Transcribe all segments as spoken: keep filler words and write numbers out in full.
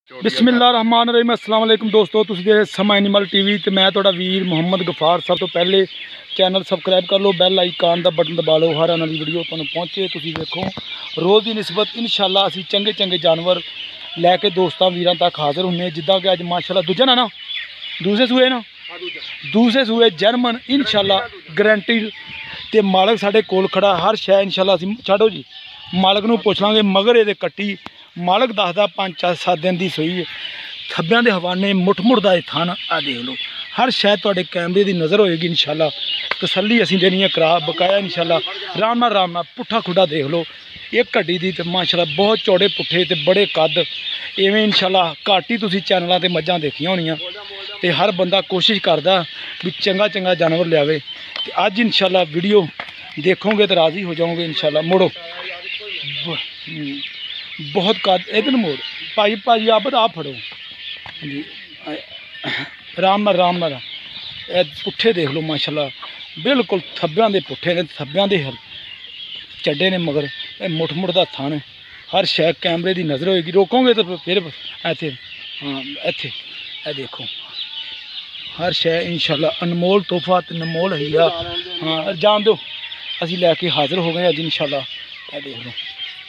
बिस्मिल्लाहिर्रहमानिर्रहीम अस्सलाम वालेकुम दोस्तों, तुसीं देख समा एनिमल टीवी ते मैं तुहाडा वीर मुहम्मद गफार। सब तो पहले चैनल सबसक्राइब कर लो, बैल आइकान का बटन दबा लो, हर आने वाली वीडियो तुहानूं पहुँचे। तुसीं देखो रोज़ की निस्बत इंशाअल्लाह असीं चंगे चंगे जानवर लैके दोस्तों वीरां तक हाज़र हुन्ने। जिद्दां कि अज माशाअल्लाह दूजा ना ना दूसरे सूए ना दूसरे सूए जर्मन इंशाअल्लाह गारंटी ते मालक साडे कोल खड़ा। हर शै इंशाअल्लाह असीं छड्डो जी मालक नूं पुछ लांगे। मगर इहदे कट्टी मालक दसदा पाँच चार सत्त दिन की सूई, थब्बियां दे हवाने मुठ मुठ दा थान आ देख लो। हर शायद तुहाडे कैमरे की नज़र होएगी इंशाअल्लाह। तसल्ली असीं देनी है करा बकाया इंशाअल्लाह। राम नाल राम नाल पुट्ठा खुडा देख लो एक घड्डी दी ते माशाअल्लाह बहुत चौड़े पुट्ठे ते बड़े कद। इवें इंशाअल्लाह घट ही तुसीं चैनलों ते मझां देखियां होणियां ते हर बंदा कोशिश करदा भी चंगा चंगा जानवर लियावे। ते अज इंशाअल्लाह वीडियो देखोगे तो राज़ी हो जाओगे इंशाअल्लाह। मुड़ो बहुत कद इधर मोड़ भाई भाई आप आप फड़ो जी राम नाल राम नाल। पुट्ठे देख लो माशाअल्लाह बिल्कुल थब्बियां दे पुट्ठे ने, थब्बियां दे चड्डे ने, मगर मुठ मुठ दा थान। हर शै कैमरे की नज़र होएगी, रोकोगे तो फिर इत्थे हाँ इत्थे ए देखो हर शै इंशाअल्लाह अनमोल तोहफा ते अनमोल हिया। हाँ जान दो असीं लैके हाज़र हो गए अज इंशाअल्लाह। ए देख लो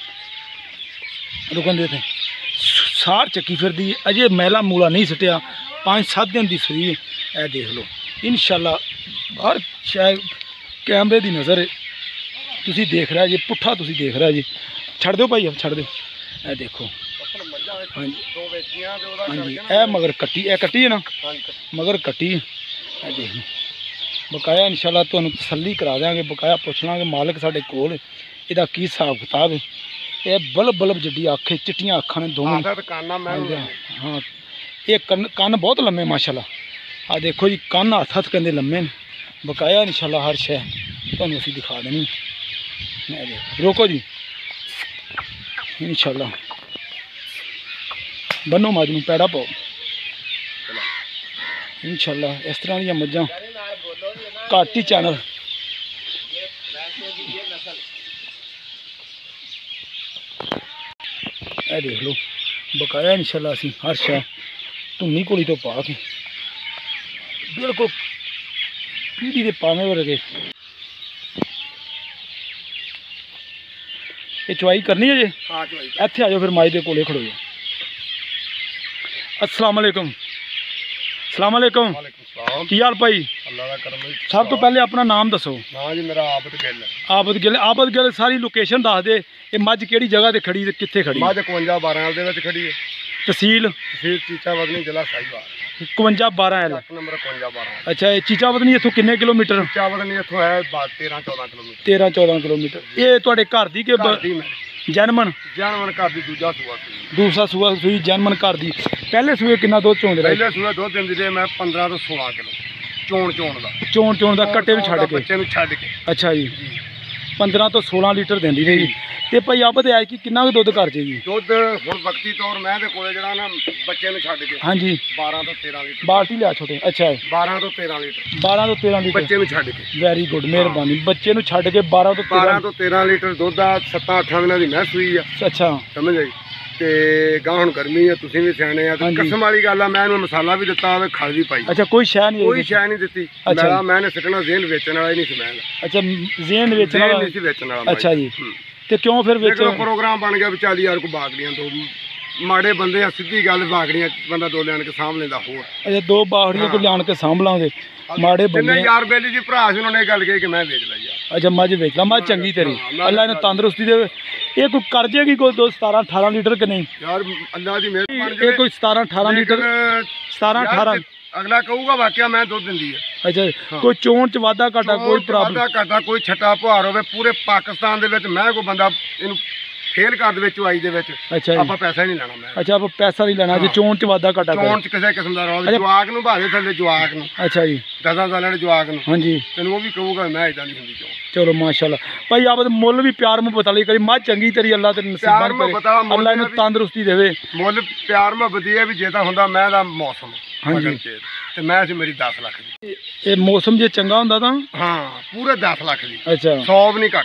रुकन दे थे सार चक्की फिरदी अजे मैला मूला नहीं सटिया, पाँच सत्त दिन की सूई। ए देख लो इंशाअल्लाह हर शायद कैमरे की नज़र तुसी देख रहा जी, पुट्ठा तुसी देख रहा जी। छड़ दो भाई छड़ दो। ए देखो हाँ जी हाँ जी ए मगर कट्टी ए कट्टी है ना मगर कट्टी। ए देख लो बकाया इंशाअल्लाह तुहानूं तसल्ली करा देंगे, बकाया पुछ लांगे मालक साडे कोल इहदा की हिसाब किताब है। ये बल्ब बल्ब जड्डी अख चिट्टियां अखां ने दोवें। हाँ ये कन कन बहुत लम्मे माशाअल्लाह। आ देखो जी कन हत्थ हत्थ कहते लम्मे ने। बकाया इंशाअल्लाह हर शै तुहानूं असीं दिखा देनी। रोको जी इंशाअल्लाह बनो मज नूं पैड़ा पाओ इंशाअल्लाह। इस तरह दी मझां घट ही चैनल ए देख लो बकाया इंशाअल्लाह असीं हर शै धुन्नी कोली तो पा के बिल्कुल पीढ़ी के पावे वर्गे। ये चवाई करनी है जी इत्थे आ जाओ फिर माई दे कोले खड़ो जाओ। अस्सलाम वालेकुम अस्सलाम वालेकुम की हाल भाई? सब तो पहले अपना नाम दसो। हाँ जी मेरा आबद गिल। आबद गिल आबद गिल सारी लोकेशन दस दे। ये मझ केड़ी जगह ते खड़ी ते कित्थे खड़ी? मझ इकवंजा बारह दे विच खड़ी है। तहसील तहसील चीचावदनी जिला साहिवाल। इकवंजा बारह एल नंबर इकवंजा बारह। अच्छा ये चीचावदनी इत्थों किन्ने किलोमीटर? चीचावदनी इत्थों है तेरह चौदह किलोमीटर। तेरह चौदह किलोमीटर। ये तुहाडे घर दी के जैनमन? जैनमन घर दी दूजा सूआ दूसरा सूआ सूई जैनमन घर दी। पहले सूए कितना दुध चोंदे? पहले सूए दुध दिंदी रही मैं पंद्रह तो सोलह किलो चोण चोण दा चोण चोण दा कट्टे नूं छड्ड के बच्चे नूं छड्ड के। अच्छा जी पंद्रह तो सोलह लीटर देंदी रही। ते भाई अब ते कि कितना कुछ दुध कर जाएगी? दुध हुण वक्ती तौर मैं दे कोले जिहड़ा ना बच्चे नूं छड्ड के हाँ जी बारह तो तेरह लीटर बाल्टी लिया छोटे। अच्छा बारह तो तेरह लीटर बारह तो तेरह लीटर बच्चे नूं छड्ड के। वैरी गुड मेहरबानी। बच्चे नूं छड्ड के बारह तो बारह तो तेरह लीटर दुध आ सत्त अठ दिनां दी मैं सूई आ। अच्छा समझ आई ते गां हुण गर्मी है तुसीं भी सियाणे आ ते कसम वाली गल आ मैं इहनूं मसाला भी दित्ता होवे खल भी पाई। अच्छा कोई शै नहीं कोई शै नहीं दित्ती। अच्छा मैंने सिकना ज़ेन बेचण वाला ही नहीं सी मैं। अच्छा ज़ेन बेचण वाला नहीं सी बेचण वाला। अच्छा जी ते क्यों फिर बेच प्रोग्राम बन गया चाली यार को बागड़ियां दो माड़े बंदे आ सीधी गल बागड़ियां बंदा दो लैन के सामभ लेंदा होर। अच्छा दो बागड़ियां को लैन के सामभ लांगे माड़े बंदे यार बेली जी भरा सी उन्होंने गल कही कि मैं बेच ला यार। अच्छा मझ बेच ला मझ चंगी तेरी अल्लाह ने तंदरुस्ती दे। ये कोई कर जाएगी कोई दो सतारह अठारह लीटर के नहीं? यार अल्लाह की मेहरबानी ये कोई सतारह अठारह लीटर सतारह अठारह अगला कहूगा वाकया मैं दुध दिंदी है। अच्छा हाँ। कोई चोण च वाधा घाटा कोई प्रॉब्लम वाधा घाटा कोई छट्टा पुहार होवे पूरे पाकिस्तान दे विच मैं कोई बंदा इनू फेल कर दे चुआई दे विच। अच्छा आपां पैसा ही नहीं लेना मैं। अच्छा आपां पैसा नहीं लेना जे चोण च वाधा घाटा चोण च किसी किस्म दा रोल जवाक नूं भावे थल्ले जवाक नूं। अच्छा जी दस सालां दे जवाक नूं हाँ जी तैनूं वो भी कहूगा मैं इदां नहीं हुंदी चोण। चलो माशाअल्लाह भाई आप मुल भी प्यार मुहब्बत वाली करी मझ चंगी तेरी अल्लाह ते नसीबात करे अल्लाह इनूं तंदरुस्ती देवे। मुल प्यार मुहब्बत है भी जे तां हुंदा मैं दा मौसम हाँ जी ते मैं सी मेरी दस लाख दी। ये मौसम जे चंगा हुंदा तां हाँ पूरे दस लाख दी। अच्छा सौ भी नहीं घट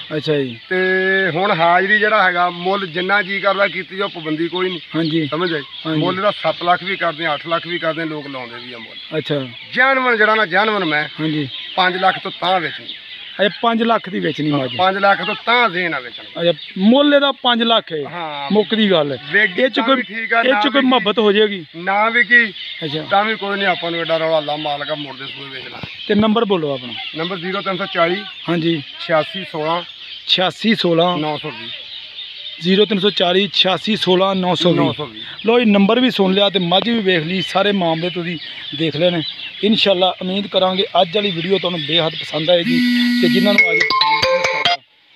ਅੱਛਾ ਜੀ। ਤੇ ਹੁਣ ਹਾਜ਼ਰੀ ਜਿਹੜਾ ਹੈਗਾ ਮੁੱਲ ਜਿੰਨਾ ਜੀ ਕਰਦਾ ਕੀਤੀ ਜੋ ਪਾਬੰਦੀ ਕੋਈ ਨਹੀਂ। ਹਾਂਜੀ ਸਮਝ ਆਈ। ਹਾਂਜੀ। ਮੁੱਲ ਦਾ ਸੱਤ ਲੱਖ ਵੀ ਕਰਦੇ ਆ, ਅੱਠ ਲੱਖ ਵੀ ਕਰਦੇ ਆ, ਲੋਕ ਲਾਉਂਦੇ ਵੀ ਆ ਮੁੱਲ। ਅੱਛਾ ਜਾਨਵਰ ਜਿਹੜਾ ਨਾ ਜਾਨਵਰ ਮੈਂ ਹਾਂਜੀ ਪੰਜ ਲੱਖ ਤੋਂ ਤਾਂ ਵੇਚਣੀ। ਅਜੇ ਪੰਜ ਲੱਖ ਦੀ ਵੇਚਣੀ ਮੱਝ। ਪੰਜ ਲੱਖ ਤੋਂ ਤਾਂ ਦੇਣਾ ਵੇਚਣਾ। ਅੱਛਾ ਮੁੱਲ ਇਹਦਾ ਪੰਜ ਲੱਖ ਹੈ। ਹਾਂ ਮੁੱਕਦੀ ਗੱਲ ਹੈ। ਵੇਗੀ ਇਹ ਚ ਤਾਂ ਕੋਈ ਵੀ ਠੀਕ ਆ, ਇਹ ਨਾ ਚ ਕੋਈ ਵਿਕੀ- ਮੁਹੱਬਤ ਹੋ ਜਾਏਗੀ। ਨਾ ਵੀ ਕੀ ਅੱਛਾ ਤਾਂ ਵੀ ਕੋਈ ਨਹੀਂ, ਆਪਾਂ ਨੂੰ ਐਡਾ ਰੌਲਾ ਲਾ ਮਾਲਕਾ ਮੁੜਦੇ ਸੂਏ ਵੇਚਣਾ। ਤੇ ਨੰਬਰ ਬੋਲੋ ਆਪਣਾ। ਨੰਬਰ ਜ਼ੀਰੋ ਤਿੰਨ ਸੌ ਚਾਲੀ ਹਾਂਜੀ ਛਿਆਸੀ ਸੋਲਾਂ ਛਿਆਸੀ ਸੋਲਾਂ ਨੌ ਸੌ ਵੀਹ ਜ਼ੀਰੋ ਤਿੰਨ ਸੌ ਚਾਲੀ ਛਿਆਸੀ ਸੋਲਾਂ ਨੌ ਸੌ ਨੌ ਵੀਹ। ਸੌ ਵੀਹ। ਲੋ ਇਹ ਨੰਬਰ ਵੀ ਸੁਣ ਲਿਆ ਤੇ ਮੱਝ ਵੀ ਵੇਖ ਲਈ, ਸਾਰੇ ਮਾਮਲੇ ਤੁਸੀਂ ਦੇਖ ਲਏ ਨੇ। ਇਨਸ਼ਾਅੱਲਾ ਉਮੀਦ ਕਰਾਂਗੇ ਅੱਜ ਵਾਲੀ ਵੀਡੀਓ ਤੁਹਾਨੂੰ ਬੇਹੱਦ ਪਸੰਦ ਆਏਗੀ ਤੇ ਜਿਨ੍ਹਾਂ ਨੂੰ ਅੱਜ ਪਸੰਦ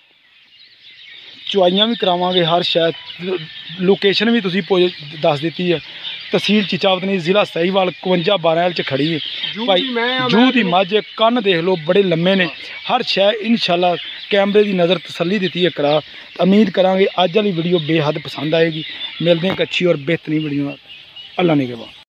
ਚੁਆਈਆਂ ਵੀ ਕਰਾਵਾਂਗੇ। ਹਰ ਸ਼ਾਇਦ ਲੋਕੇਸ਼ਨ ਵੀ ਤੁਸੀਂ ਪੁੱਛ ਦੱਸ ਦਿੱਤੀ ਹੈ। ਤਹਿਸੀਲ ਚੀਚਾਵਤਨੀ, ਜ਼ਿਲ੍ਹਾ ਸਹੀਵਾਲ, ਇਕਵੰਜਾ ਬਾਰਾਂ ਐਲ ਚ ਖੜੀ ਹੈ ਭਾਈ। ਜੂਹ ਦੀ ਮੱਝ, ਕੰਨ ਦੇਖ ਲਓ ਬੜੇ ਲੰਮੇ ਨੇ। ਹਰ ਸ਼ੈ ਇਨਸ਼ਾਅੱਲਾ ਕੈਮਰੇ ਦੀ ਨਜ਼ਰ ਤਸੱਲੀ ਦਿੱਤੀ ਹੈ ਕਰਾ। ਉਮੀਦ ਕਰਾਂਗੇ ਅੱਜ ਵਾਲੀ ਵੀਡੀਓ ਬੇਹੱਦ ਪਸੰਦ ਆਏਗੀ। ਮਿਲਦੇ ਹਾਂ ਇੱਕ ਅੱਛੀ ਔਰ ਬਿਹਤਰੀਨ ਵੀਡੀਓ ਨਾਲ। ਅੱਲਾ ਨੇ ਕੇ ਬਾਤ।